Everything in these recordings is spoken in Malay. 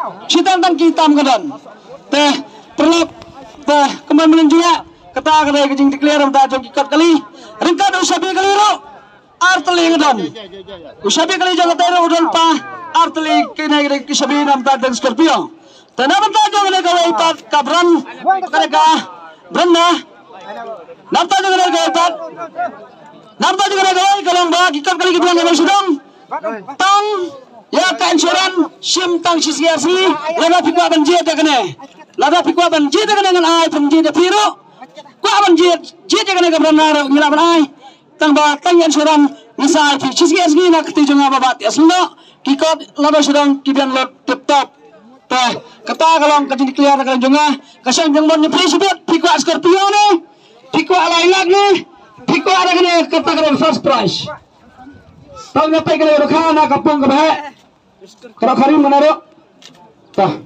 Sitan tan kitam kadan. Teh perlap teh kembali menunjuknya kata kada kejing declare ta jog ikat kali. Ringkad usabi kali ro. Arteli kadan. Usabi kali jaga tero udon pa arteli kena kisabi nam ta dan Scorpio. Tanaman ta jog ne kawai pat kabran kada branda. Namta juga dari gawat. Namta juga dari gawat kalau mbak ikat kali kita nggak sedang. Tang ya kansuran sim tang sisiasi lada pikwa banjir tak kena. Lada pikwa banjir tak kena dengan ai banjir tak piru. Kau banjir tak kena kabran nara ngelaban ai. Tang bah tang kansuran misal sisiasi nak ketujung apa bat ya semua. Kikot lada sedang kibian lot tetap. Tah kata kalau kejadian clear kalau junga kasih jenggon nyepri sebut pikwa Scorpio ni. Pikwa lain lagi, pikwa ada kena katakan first prize. Tahu ngapai kena rokana kapung kebaik. Kalau karim menaruh, tah.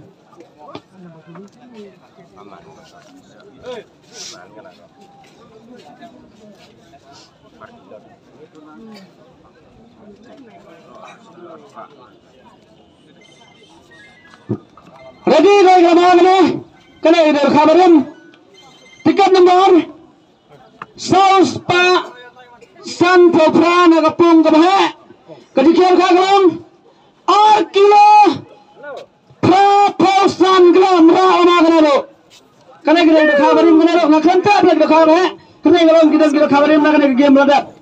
Ready kau kemana ni? Kena ini kabarin. Tiket nomor. Saus Pak San Popra nakapung kabahe kadikian kagalong kilo praposan gram ra ona kanado kana gede kabarin kanado ngakanta blag kabahe kana galong kita kabarin na kana game rada